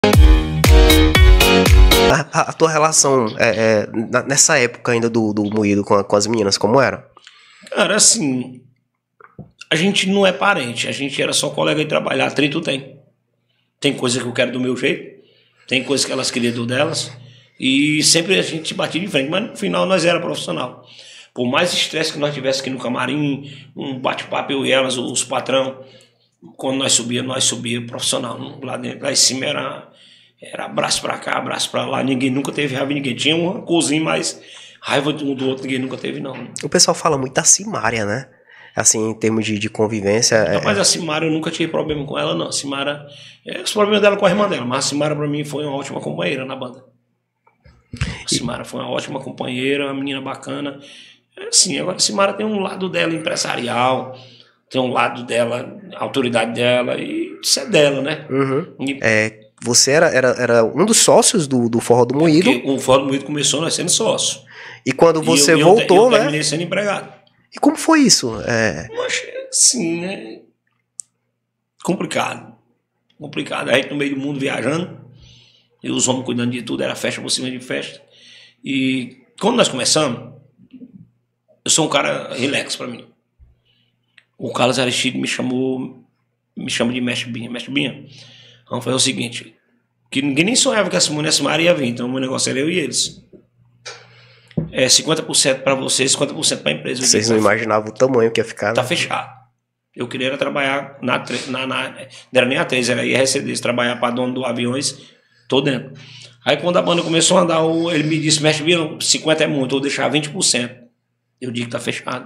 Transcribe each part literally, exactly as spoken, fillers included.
A, a tua relação é, é, nessa época ainda do, do moído com, a, com as meninas, como era? Cara, assim, a gente não é parente, a gente era só colega de trabalhar. Atrito tem. Tem coisa que eu quero do meu jeito, tem coisa que elas queriam do delas, e sempre a gente batia de frente, mas no final nós era profissional. Por mais estresse que nós tivéssemos aqui no camarim, um bate-papo eu e elas, os patrão, quando nós subíamos, nós subíamos profissional. Lá dentro, lá em cima era, era abraço pra cá, abraço pra lá, ninguém nunca teve raiva de ninguém. Tinha uma cozinha, mas raiva de um do outro ninguém nunca teve, não. O pessoal fala muito da Simária, né? Assim, em termos de, de convivência. Não, é... Mas a Simara, eu nunca tive problema com ela, não. A Simara, é, os problemas dela com a irmã dela, mas a Simara pra mim foi uma ótima companheira na banda. A Simara foi uma ótima companheira, uma menina bacana. É assim, agora a Simara tem um lado dela empresarial, tem um lado dela, a autoridade dela, e isso é dela, né? Uhum. E, é, você era, era, era um dos sócios do, do Forró do Moído. Porque o Forró do Moído começou nós sendo sócio. E quando você e eu, voltou, eu, eu né? Eu terminei sendo empregado. E como foi isso? É... Mas, assim, né? Complicado. Complicado. A gente no meio do mundo viajando, e os homens cuidando de tudo, era festa por cima de festa. E quando nós começamos, eu sou um cara relax pra mim. O Carlos Aristide me chamou, me chama de Mestre Binha. Mestre Binha, vamos fazer o seguinte, que ninguém nem sonhava que a Simone e a Simara ia vir, então o meu negócio era eu e eles. É cinquenta por cento pra vocês, cinquenta por cento pra empresa. Vocês não imaginavam o tamanho que ia ficar, né? Tá fechado. Eu queria era trabalhar na, na, na não era nem a três, era I R C D, trabalhar para dono do aviões, tô dentro. Aí quando a banda começou a andar, ele me disse, Mestre Binha, cinquenta é muito, eu vou deixar vinte por cento. Eu digo que tá fechado.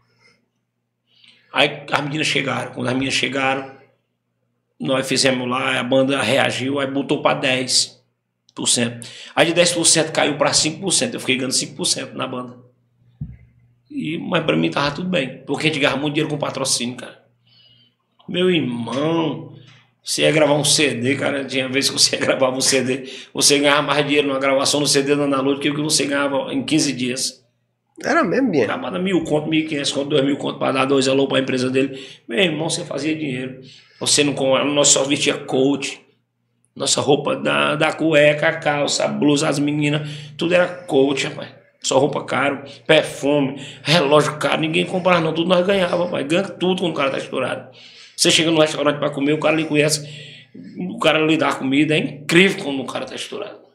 Aí as meninas chegaram. Quando as meninas chegaram, nós fizemos lá, a banda reagiu, aí botou para dez por cento. Aí de dez por cento caiu para cinco por cento. Eu fiquei ganhando cinco por cento na banda. E, mas para mim tava tudo bem. Porque a gente ganhava muito dinheiro com patrocínio, cara. Meu irmão, você ia gravar um C D, cara. Tinha vezes que você ia gravar um C D, você ganhava mais dinheiro numa gravação no C D da Ana Lourdes que o que você ganhava em quinze dias. Era mesmo, Binha? Acabava mil conto, mil e quinhentos conto, dois mil conto para dar dois alô para a empresa dele. Meu irmão, você fazia dinheiro. Você não com nós só vestia coach. Nossa roupa da, da cueca, a calça, a blusa, as meninas, tudo era coach, rapaz. Só roupa caro, perfume, relógio caro, ninguém comprava não, tudo nós ganhava, rapaz. Ganha tudo quando o cara tá estourado. Você chega no restaurante para comer, o cara lhe conhece, o cara lhe dá comida, é incrível quando o cara tá estourado.